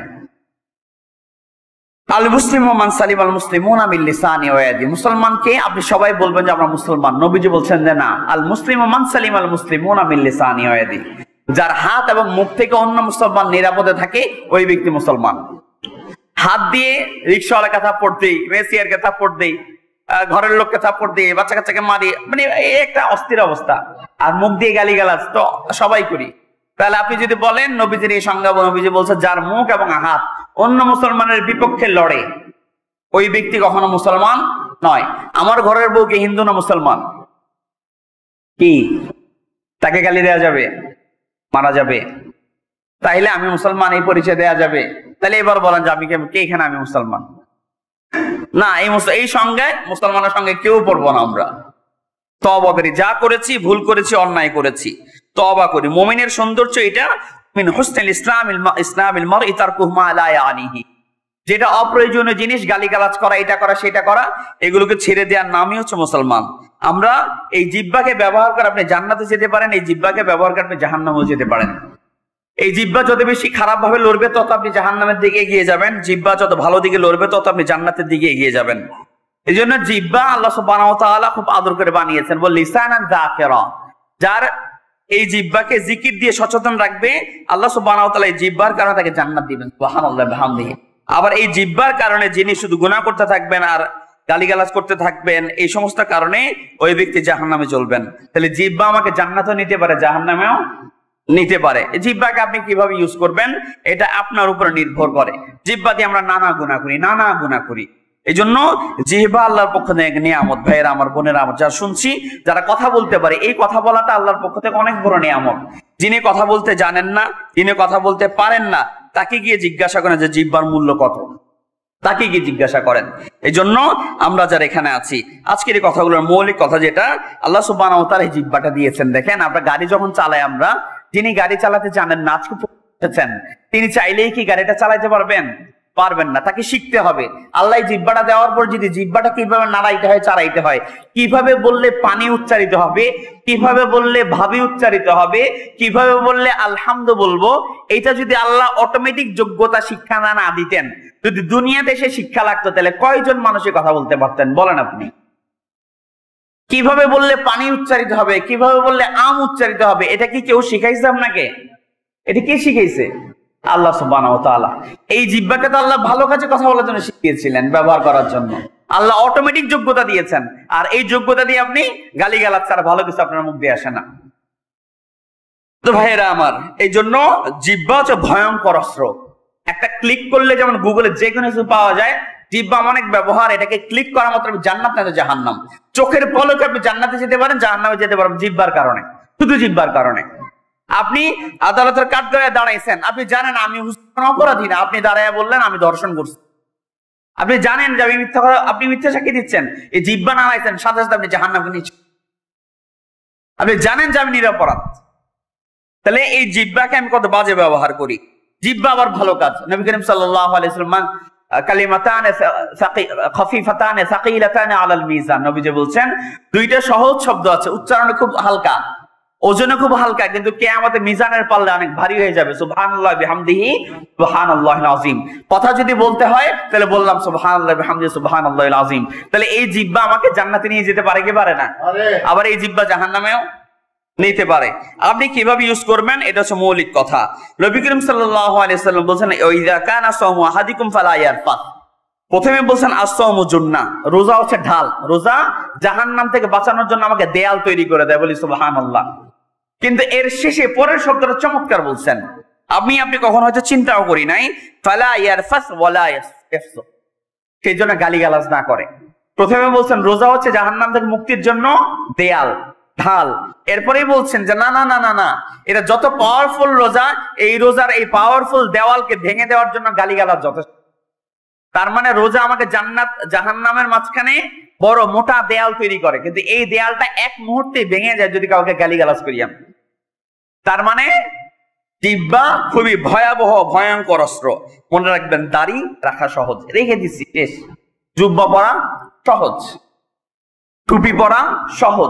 আল মুসলিমু মান সালিম আল মুসলিমুনা মিন লিসানি ওয়া ইয়াদি। মুসলমানকে আপনি সবাই বলবেন যে আমরা মুসলমান। নবীজি বলছেন যে না, আল মুসলিমু মান সালিম আল মুসলিমুনা মিন লিসানি ওয়া ইয়াদি। যার হাত এবং মুখ থেকে অন্য মুসলমান নিরাপদে থাকে, ওই ব্যক্তি মুসলমান। হাত দিয়ে রিকশাওয়ালা কথা পড়তেই, মেসিয়ার কথা পড়তেই, ঘরের লোককে থাপ্পড় দিয়ে, বাচ্চা কাচ্চাকে মারি, মানে এই একটা অস্থির অবস্থা। আর মুখ দিয়ে গালিগালাজ তো সবাই করি। তাহলে আপনি যদি বলেন নবীজির এই সংজ্ঞা, নবীজি বলছে যার মুখ এবং হাত অন্য মুসলমানের বিপক্ষে লড়ে ওই ব্যক্তি কখনো মুসলমান নয়। আমার ঘরের বউ কি হিন্দু না মুসলমান? কি তাকে গালি দেওয়া যাবে? মারা যাবে? তাইলে আমি মুসলমান এই পরিচয় দেওয়া যাবে? তাহলে এবার বলেন যে আমি কে এখানে আমি মুসলমান? না, এই এই সংজ্ঞায় মুসলমানের সঙ্গে কেউ পড়বো না আমরা। তওবা করি, যা করেছি ভুল করেছি অন্যায় করেছি তওবা করি। মুমিনের সৌন্দর্য এটা মিন হুসনিল ইসলামিল ইসলামিল মারই তারকুহু মা লা ইয়ানিহি, যেটা অপ্রয়োজনীয় জিনিস গালিগালাজ করা, এটা করা সেটা করা, এগুলোকে ছেড়ে দেওয়ার নামই হচ্ছে মুসলমান। আমরা এই জিহ্বাকে ব্যবহার করে আপনি জান্নাতে যেতে পারেন, এই জিহ্বাকে ব্যবহার করে আপনি জাহান্নামেও যেতে পারেন। এই জিহ্বা যত বেশি খারাপ ভাবে লড়বে তত আপনি জাহান্নামের দিকে এগিয়ে যাবেন, জিহ্বা যত ভালো দিকে লড়বে তত আপনি জান্নাতের দিকে এগিয়ে যাবেন। এই জন্য জিহ্বা আল্লাহ সুবহানাহু ওয়া তাআলা খুব আদর করে বানিয়েছেন, বল লিসানান যাকিরা, যার এই জিহ্বাকে জিকির দিয়ে সচেতন রাখবে আল্লাহ সুবহানাহু ওয়া তাআলা এই জিহ্বার কারণে তাকে জান্নাত দিবেন, সুবহানাল্লাহ বিহামদিহি। আবার এই জিহ্বার কারণে যিনি শুধু গুনাহ করতে থাকবেন আর গালিগালাজ করতে থাকবেন, এই সমস্ত কারণে ওই ব্যক্তি জাহান্নামে চলবেন। তাহলে জিহ্বা আমাকে জান্নাতও নিতে পারে, জাহান্নামেও নিতে পারে। জিহ্বাকে আপনি কিভাবে ইউজ করবেন এটা আপনার উপর নির্ভর করে। জিহ্বা দিয়ে আমরা নানা গুনাহ করি, নানা গুনাহ করি। এই জন্য জিহ্বা আল্লাহর পক্ষ থেকে নিয়ামত। ভাইয়েরা আমার, বোনেরা আমার, যারা শুনছি, যারা কথা বলতে পারে, এই কথা বলাটা আল্লাহর পক্ষ থেকে অনেক বড় নিয়ামত। যিনি কথা বলতে জানেন না, যিনি কথা বলতে পারেন না, তাকে গিয়ে জিজ্ঞাসা করেন যে জিহ্বার মূল্য কত, তাকে গিয়ে জিজ্ঞাসা করেন। এই জন্য আমরা যারা এখানে আছি, আজকের এই কথাগুলোর মৌলিক কথা যেটা আল্লাহ সুবহানাহু ওয়া তাআলা এই জিহ্বাটা দিয়েছেন। দেখেন, আমরা গাড়ি যখন চালাই, আমরা যিনি গাড়ি চালাতে জানেন না, আজকে তিনি চাইলেই কি গাড়িটা চালাতে পারবেন? পারবেন না, তাকে শিখতে হবে। আল্লাহ জিহ্বাটা দেওয়ার পর যদি জিহ্বাটা কিভাবে নাড়াইতে হয়, চালাইতে হয়, কিভাবে বললে পানি উচ্চারিত হবে, কিভাবে বললে ভাবি উচ্চারিত হবে, কিভাবে বললে আলহামদু বলবো, এটা যদি আল্লাহ অটোমেটিক যোগ্যতা শিক্ষা না না দিতেন, যদি দুনিয়াতে এসে শিক্ষা লাগতো, তাহলে কয়জন মানুষের কথা বলতে পারতেন বলেন আপনি? কিভাবে বললে পানি উচ্চারিত হবে, কিভাবে বললে আম উচ্চারিত হবে, এটা কি কেউ শিখাইছে আপনাকে? এটা কে শিখাইছে? আল্লাহ সুবহানাহু ওয়া তাআলা। এই জিহ্বাকে তো আল্লাহ ভালো কাজে কথা বলার জন্য শিখিয়েছিলেন, ব্যবহার করার জন্য। আল্লাহ অটোমেটিক যোগ্যতা দিয়েছেন, আর এই যোগ্যতা দিয়ে আপনি গালিগালাজ ছাড়া ভালো কিছু আপনার মুখ দিয়ে আসে না। তো ভাইয়েরা আমার, এই জন্য জিহ্বা হচ্ছে ভয়ঙ্কর অস্ত্র। একটা ক্লিক করলে যেমন গুগলে যে কোনো কিছু পাওয়া যায়, জিহ্বা অনেক ব্যবহার। এটাকে ক্লিক করা মাত্র জান্নাত না জাহান্নাম। চোখের পলকে আপনি জান্নাতে যেতে পারেন, জাহান্নামে যেতে পারেন জিহ্বার কারণে, শুধু জিহ্বার কারণে। আপনি আদালতের কাঠগড়ায় দাঁড়াইছেন, আপনি জানেন আমি অপরাধী না, আপনি দাঁড়ায় বললেন আমি ধর্ষণ করছি, আপনি জানেন যে আমি মিথ্যা কথা, আপনি মিথ্যা সাক্ষী দিচ্ছেন, এই জিহ্বা নাড়াইছেন, সাথে সাথে আপনি জাহান্নামে নিচ্ছেন। আপনি জানেন যে আমি নিরপরাধ। তাহলে এই জিহ্বাকে আমি কত বাজে ব্যবহার করি। জিহ্বা আবার ভালো কাজ। নবী করিম সাল্লাল্লাহু আলাইহি ওয়াসাল্লাম কালিমাতান খাফিফাতান সাকিলাতান আলাল মিজান, নবীজি বলছেন দুইটা সহজ শব্দ আছে, উচ্চারণে খুব হালকা, ওজনে খুব হালকা, কিন্তু কিয়ামতে মিজানের পাল্লা অনেক ভারী হয়ে যাবে। সুবহানাল্লাহ বিহামদিহি সুবহানাল্লাহিল আযীম। কথা যদি বলতে হয় তাহলে বললাম সুবহানাল্লাহ বিহামদিহি সুবহানাল্লাহিল আযীম। তাহলে এই জিহ্বা আমাকে জান্নাতে নিয়ে যেতে পারে কি পারে না? আবার এই জিহ্বা জাহান্নামেও নিতে পারে। আপনি কিভাবে ইউজ করবেন এটা হচ্ছে মৌলিক কথা। নবী করিম সাল্লাল্লাহু আলাইহি ওয়াসাল্লাম বলেন ইযা কানা সাওমু আহাদিকুম ফালা ইয়ারফাস। প্রথমে বলছেন আস-সাওমু জুন্নাহ, রোজা হচ্ছে ঢাল। রোজা জাহান্নাম থেকে বাঁচানোর জন্য আমাকে দেয়াল তৈরি করে দেয়, বলি সুবহানাল্লাহ। কিন্তু এর শেষে পরের শব্দটা চমৎকার বলছেন, আমি আপনি কখনো হয়তো চিন্তাও করি নাই, ফালা ইয়ারফাস ওয়ালা ইয়াফসুক, সেই জন্য গালিগালাজ না করে। প্রথমে বলছেন রোজা হচ্ছে জাহান্নাম থেকে মুক্তির জন্য দেয়াল, ঢাল। এরপরেই বলছেন যে না না না না না এটা যত পাওয়ারফুল রোজা, এই রোজার এই পাওয়ারফুল দেওয়ালকে ভেঙে দেওয়ার জন্য গালিগালাজ যথেষ্ট। তার মানে রোজা আমাকে জান্নাত জাহান্নামের মাঝখানে বড় মোটা দেয়াল তৈরি করে, কিন্তু এই দেয়ালটা এক মুহূর্তে ভেঙে যায় যদি কাউকে গালিগালাজ করি আমি। তার মানে জিহ্বা খুবই ভয়াবহ ভয়ঙ্কর অস্ত্র। মনে রাখবেন, দাড়ি রাখা সহজ, রেখে দিচ্ছি শেষ। জুব্বা পরা সহজ, টুপি পরা সহজ।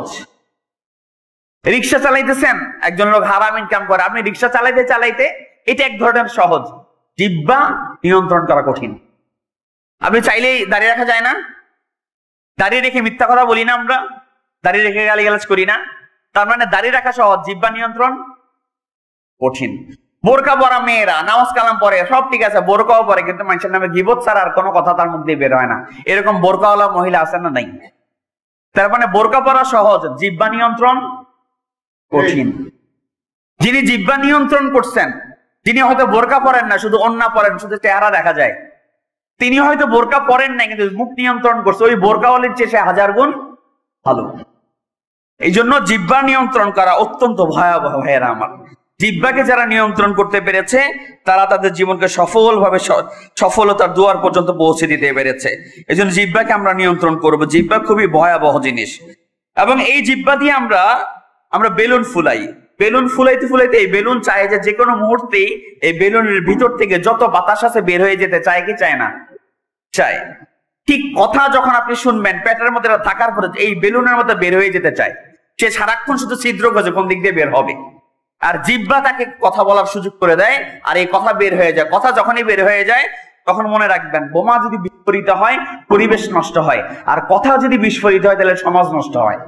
রিক্সা চালাইতেছেন, একজন লোক হারাম ইনকাম করে, আপনি রিক্সা চালাইতে চালাইতে এটা এক ধরনের সহজ। জিহ্বা নিয়ন্ত্রণ করা কঠিন। আপনি চাইলেই দাঁড়িয়ে রাখা যায় না, দাঁড়িয়ে রেখে মিথ্যা কথা বলি না আমরা, দাঁড়িয়ে রেখে গালিগালাজ করি না। তার মানে দাঁড়িয়ে রাখা সহজ, জিহ্বা নিয়ন্ত্রণ কঠিন। বোরকা পরা মেয়েরা নামাজ কালাম পরে, সব ঠিক আছে, বোরকাও পরে, কিন্তু মানুষের নামে গীবত ছাড়া আর কোনো কথা তার মধ্যে বের হয় না। এরকম বোরকাওয়ালা মহিলা আছে না? নাই। তার মানে বোরকা পরা সহজ, জিহ্বা নিয়ন্ত্রণ কঠিন। যিনি জিহ্বা নিয়ন্ত্রণ করছেন, যিনি হয়তো বোরকা পরেন না, শুধু ওন্না পরেন, শুধু চেহারা দেখা যায়, তিনি হয়তো বোরকা পরেন না কিন্তু মুখ নিয়ন্ত্রণ করছে, ওই বোরকাওয়ালির চেয়ে সে হাজার গুণ ভালো। এই জন্য জিহ্বা নিয়ন্ত্রণ করা অত্যন্ত ভয়াবহ। ভাইয়েরা আমার, জিহ্বাকে যারা নিয়ন্ত্রণ করতে পেরেছে তারা তাদের জীবনকে সফলভাবে সফলতার দুয়ার পর্যন্ত পৌঁছে দিতে পেরেছে। এই জন্য জিহ্বাকে আমরা নিয়ন্ত্রণ করব। জিহ্বা খুবই ভয়াবহ জিনিস, এবং এই জিহ্বা দিয়ে আমরা আমরা বেলুন ফুলাই। বেলুন ফুলাইতে ফুলাইতে এই বেলুন চায় যে যে কোনো মুহূর্তেই এই বেলুনের ভিতর থেকে যত বাতাস আছে বের হয়ে যেতে চায় কি চায় না? চায়। ঠিক কথা যখন আপনি শুনবেন পেটের মধ্যে থাকার পরে এই বেলুনের মধ্যে বের হয়ে যেতে চায়, সে সারাক্ষণ শুধু ছিদ্র খোঁজে কোন দিক দিয়ে বের হবে। আর জিহ্বা তাকে কথা বলার সুযোগ করে দেয়, আর এই কথা বের হয়ে যায়। কথা যখনই বের হয়ে যায় তখন মনে রাখবেন, বোমা যদি বিস্ফোরিত হয় পরিবেশ নষ্ট হয়, আর কথা যদি বিস্ফোরিত হয় তাহলে সমাজ নষ্ট হয়।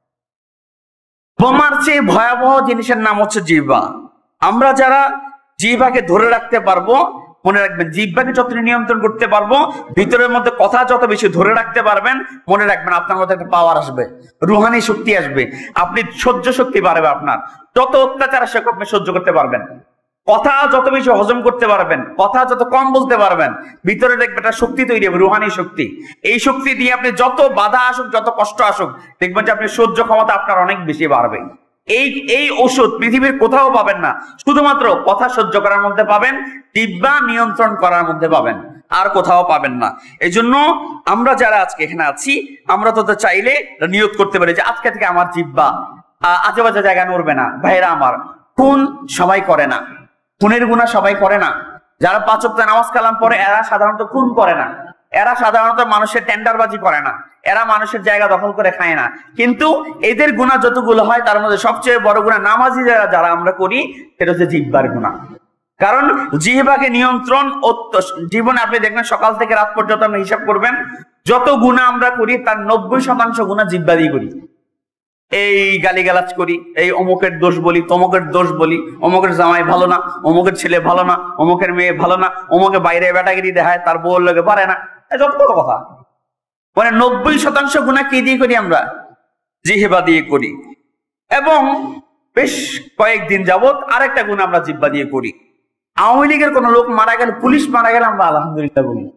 বোমার চেয়ে ভয়াবহ জিনিসের নাম হচ্ছে জিহ্বা। আমরা যারা জিহ্বাকে ধরে রাখতে পারবো, মনে রাখবেন জিহ্বাকে যত নিয়ন্ত্রণ করতে পারবো, ভিতরের মধ্যে কথা যত বেশি ধরে রাখতে পারবেন, মনে রাখবেন আপনার মধ্যে একটা পাওয়ার আসবে, রুহানি শক্তি আসবে, আপনি সহ্য শক্তি বাড়বে। আপনার যত অত্যাচার আসে আপনি সহ্য করতে পারবেন। কথা যত বেশি হজম করতে পারবেন, কথা যত কম বলতে পারবেন, ভিতরে দেখবেন একটা শক্তি তৈরি হবে, রুহানি শক্তি। এই শক্তি দিয়ে আপনি যত বাধা আসুক, যত কষ্ট আসুক, দেখবেন যে আপনি সহ্য ক্ষমতা আপনার অনেক বেশি বাড়বে। এই এই ওষুধ পৃথিবীর কোথাও পাবেন না, শুধুমাত্র কথা সহ্য করার মধ্যে পাবেন, জিহ্বা নিয়ন্ত্রণ করার মধ্যে পাবেন, আর কোথাও পাবেন না। এই জন্য আমরা যারা আজকে এখানে আছি, আমরা তো চাইলে নিয়ত করতে পারি যে আজকে থেকে আমার জিহ্বা আজে বাজে জায়গায় নড়বে না। ভাইরা আমার, খুন সবাই করে না, খুনের গুনাহ সবাই করে না। যারা পাঁচ ওয়াক্ত নামাজ কালাম পড়ে এরা সাধারণত খুন করে না, এরা সাধারণত মানুষের টেন্ডারবাজি করে না, এরা মানুষের জায়গা দখল করে খায় না। কিন্তু এদের গুনাহ যতগুলো হয় তার মধ্যে সবচেয়ে বড় গুনাহ নামাজি যারা যারা আমরা করি সেটা হচ্ছে জিহ্বার গুনাহ। কারণ জিহ্বাকে নিয়ন্ত্রণ জীবনে আপনি দেখবেন সকাল থেকে রাত পর্যন্ত আপনি হিসাব করবেন, যত গুনাহ আমরা করি তার নব্বই শতাংশ গুনাহ জিহ্বা দিয়ে করি। এই গালিগালাজ করি, এই অমুকের দোষ বলি, তমুকের দোষ বলি, অমুকের জামাই ভালো না, অমুকের ছেলে ভালো না, অমুকের মেয়ে ভালো না, অমুকে বাইরে বেটাগিরি দেখায়, তার বউর লোকে পারে না, যত বড় কথা। মানে নব্বই শতাংশ গুনাহ কি দিয়ে করি? আমরা জিহ্বা দিয়ে করি। এবং বেশ কয়েকদিন যাবত আরেকটা গুনাহ আমরা জিহ্বা দিয়ে করি। আওয়ামী লীগের কোন লোক মারা গেলে, পুলিশ মারা গেলে আমরা আলহামদুলিল্লাহ বলি।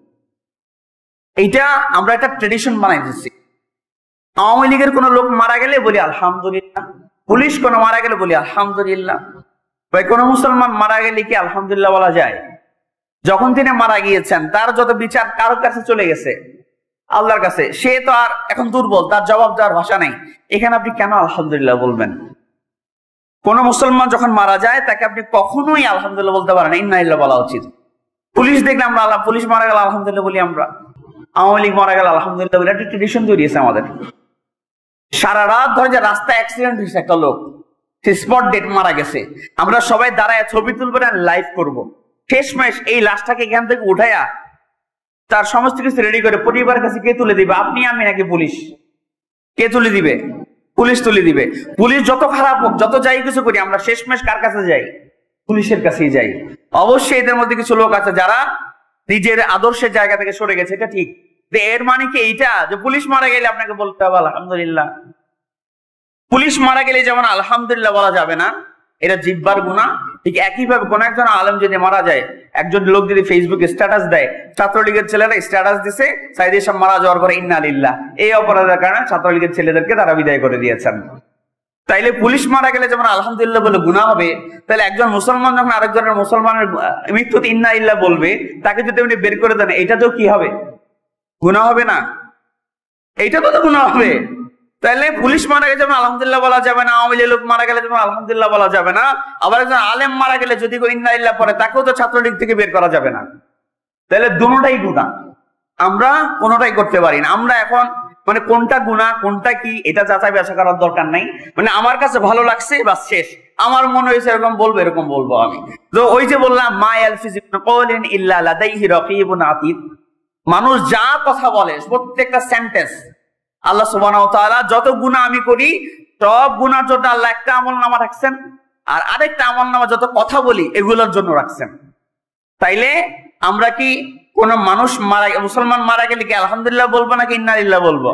এইটা আমরা একটা ট্রেডিশন বানাই দিচ্ছি। আওয়ামী লীগের কোন লোক মারা গেলে বলি আলহামদুলিল্লাহ, পুলিশ কোন মারা গেলে বলি আলহামদুলিল্লাহ। ভাই, কোন মুসলমান মারা গেলে কি আলহামদুলিল্লাহ বলা যায়? যখন তিনি মারা গিয়েছেন তার যত বিচার কারো কাছে চলে গেছে, আল্লাহর কাছে, সে তো আর এখন দুর্বল, তার জবাব দেওয়ার ভাষা নেই। এখানে আপনি কেন আলহামদুলিল্লাহ বলবেন? কোন মুসলমান যখন মারা যায় তাকে আপনি কখনোই আলহামদুলিল্লাহ বলতে পারেন, ইন্না লিল্লাহি বলা উচিত। পুলিশ দেখলে আমরা আল্লাহ, পুলিশ মারা গেলে আলহামদুলিল্লাহ বলি আমরা, আওয়ামী লীগ মারা গেলে আলহামদুলিল্লাহ বলি। একটা ট্রেডিশন তৈরি হয়েছে আমাদের। সারা রাত ধরে যে রাস্তায় অ্যাক্সিডেন্ট হয়েছে, একটা লোক স্পট ডেট মারা গেছে, আমরা সবাই দাঁড়ায় ছবি তুলবো না, লাইভ করবো। শেষমেশ এই লাশটাকে এখান থেকে উঠাইয়া তার সমস্ত কিছু রেডি করে পরিবারের কাছে কে তুলে দিবে? আপনি, আমি, নাকি পুলিশ? কে তুলে দিবে? পুলিশ তুলে দিবে। পুলিশ যত খারাপ হোক, যত যাই কিছু করি, আমরা শেষমেশ কার কাছে যাই? পুলিশের কাছেই যাই। অবশ্যই এদের মধ্যে কিছু লোক আছে যারা নিজের আদর্শের জায়গা থেকে সরে গেছে, এটা ঠিক। এর মানে কি এইটা যে পুলিশ মারা গেলে আপনাকে বলতে হবে আলহামদুলিল্লাহ? পুলিশ মারা গেলে যেমন আলহামদুলিল্লাহ বলা যাবে না, এটা জিহ্বার গুনাহ। ঠিক একইভাবে কোন একজন আলেম যদি মারা যায়, একজন লোক যদি ফেসবুকে স্ট্যাটাস দেয়, ছাত্রলীগের ছেলেরা স্ট্যাটাস দিছে সাইদ ইসলাম মারা যাওয়ার পরে ইন্না লিল্লাহ, এই অপরাধের কারণে ছাত্রলীগের ছেলেদেরকে তারা বিদায় করে দিয়েছেন। তাইলে পুলিশ মারা গেলে যেমন আলহামদুলিল্লাহ বলে গুনাহ হবে, তাহলে একজন মুসলমান যখন আরেকজনের মুসলমানের মৃত্যুতে ইন্না লিল্লাহ বলবে, তাকে যদি আপনি বের করে দেন, এটা তো কি হবে? গুনাহ হবে না? এইটা তো গুনাহ হবে। তাহলে পুলিশ মারা গেলে যেমন আলহামদুলিল্লাহ বলা যাবে না, আওয়ামী লীগ লোক মারা গেলে যেমন আলহামদুলিল্লাহ বলা যাবে না, আবার একজন আলেম মারা গেলে যদি ইন্না লিল্লাহ পড়ে তাকেও তো ছাত্রলীগ থেকে বের করা যাবে না। তাহলে দুটোটাই গুনাহ, আমরা কোনোটাই করতে পারি না। আমরা এখন মানে কোনটা গুনাহ কোনটা কি এটা যাচাই বাছাই করার দরকার নাই। মানে আমার কাছে ভালো লাগছে বাস শেষ, আমার মনে হয়েছে এরকম বলবো, এরকম বলবো আমি। তো ওই যে বললাম মা ইয়ালফিযু মিন কাওলিন ইল্লা লাদাইহি রাকীবুন আতীদ, মানুষ যা কথা বলে প্রত্যেকটা সেন্টেন্স আল্লাহ সুবহানাহু ওয়া তাআলা, যত গুনাহ আমি করি সব গুনার জন্য আল্লাহ একটা আমলনামা রাখছেন, আর আরেকটা আমলনামা যত কথা বলি এগুলোর জন্য রাখছেন। তাইলে আমরা কি কোন মানুষ মারা, মুসলমান মারা গেলে কি আলহামদুলিল্লাহ বলবো নাকি ইন্না লিল্লাহ বলবো?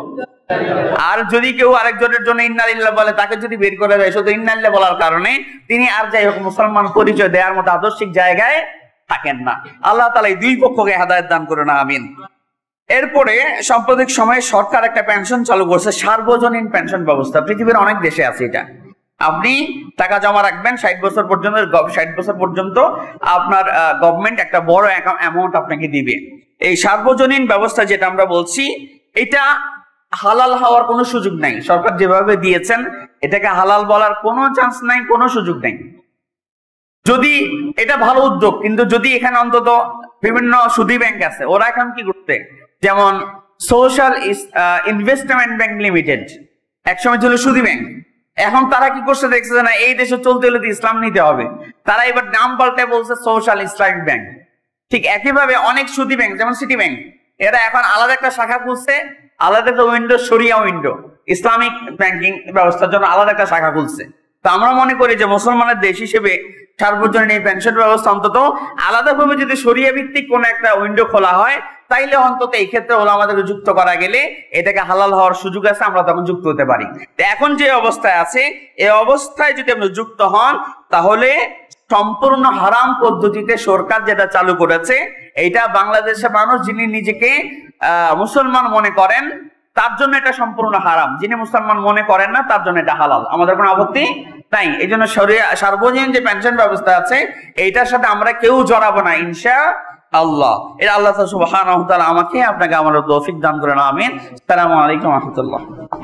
আর যদি কেউ আরেকজনের জন্য ইন্না লিল্লাহ বলে, তাকে যদি বের করে দেয় শুধু ইন্না লিল্লাহ বলার কারণে, তিনি আর যাই হোক মুসলমান পরিচয় দেওয়ার মতো আদর্শিক জায়গায় থাকেন না। আল্লাহ তাআলা এই দুই পক্ষকে হেদায়েত দান করুন, আমিন। এরপরে সাম্প্রতিক সময়ে সরকার একটা পেনশন চালু করছে, সার্বজনীন পেনশন ব্যবস্থা। পৃথিবীর অনেক দেশে আছে এটা। আপনি টাকা জমা রাখবেন ষাট বছর পর্যন্ত, ষাট বছর পর্যন্ত আপনার গভর্নমেন্ট একটা বড় অ্যামাউন্ট আপনাকে দিবে। এই সার্বজনীন ব্যবস্থা যেটা আমরা বলছি, এটা হালাল হওয়ার কোনো সুযোগ নাই। সরকার যেভাবে দিয়েছেন এটাকে হালাল বলার কোনো চান্স নাই, কোনো সুযোগ নাই। যদি এটা ভালো উদ্যোগ, কিন্তু যদি এখানে অন্তত বিভিন্ন সুদী ব্যাংক আছে, ওরা এখন কি করতে, যেমন সোশ্যাল ইনভেস্টমেন্ট ব্যাংক লিমিটেড একসময় ছিল সুদী ব্যাংক, এখন তারা কি করছে দেখছে না এই দেশে চলতে হলে ইসলাম নিতে হবে, তারা এবার নাম পাল্টে বলছে সোশ্যাল ইসলামিক ব্যাংক। ঠিক একইভাবে অনেক সুদী ব্যাংক যেমন সিটি ব্যাংক, এরা এখন আলাদা একটা শাখা খুলছে, আলাদা একটা উইন্ডো, শরিয়া উইন্ডো, ইসলামিক ব্যাংকিং ব্যবস্থার জন্য আলাদা একটা শাখা খুলছে। তো আমরা মনে করি যে মুসলমানের দেশ হিসেবে সার্বজনীন এই পেনশন ব্যবস্থা অন্তত আলাদাভাবে যদি শরিয়া ভিত্তিক কোন একটা উইন্ডো খোলা হয়, তাইলে অন্তত এই ক্ষেত্রে ওলামাদেরকে যুক্ত করা গেলে এটাকে হালাল হওয়ার সুযোগ আছে, আমরা তখন যুক্ত হতে পারি। এখন যে অবস্থায় আছে, এই অবস্থায় যদি আপনি যুক্ত হন, তাহলে সম্পূর্ণ হারাম পদ্ধতিতে সরকার যেটা চালু করেছে, এইটা বাংলাদেশের মানুষ যিনি নিজেকে আহ মুসলমান মনে করেন তার জন্য এটা সম্পূর্ণ হারাম, যিনি মুসলমান মনে করেন না তার জন্য এটা হালাল। আমাদের কোনো আপত্তি নাই। এই জন্য সার্বজনীন যে পেনশন ব্যবস্থা আছে এইটার সাথে আমরা কেউ জড়াবো না ইনশাআল্লাহ। এর আল্লাহ সুবহানাহু ওয়া তাআলা আমাকে আপনাকে আমার তৌফিক দান করেন, আমিন। আসসালামু আলাইকুম ওয়া রাহমাতুল্লাহ।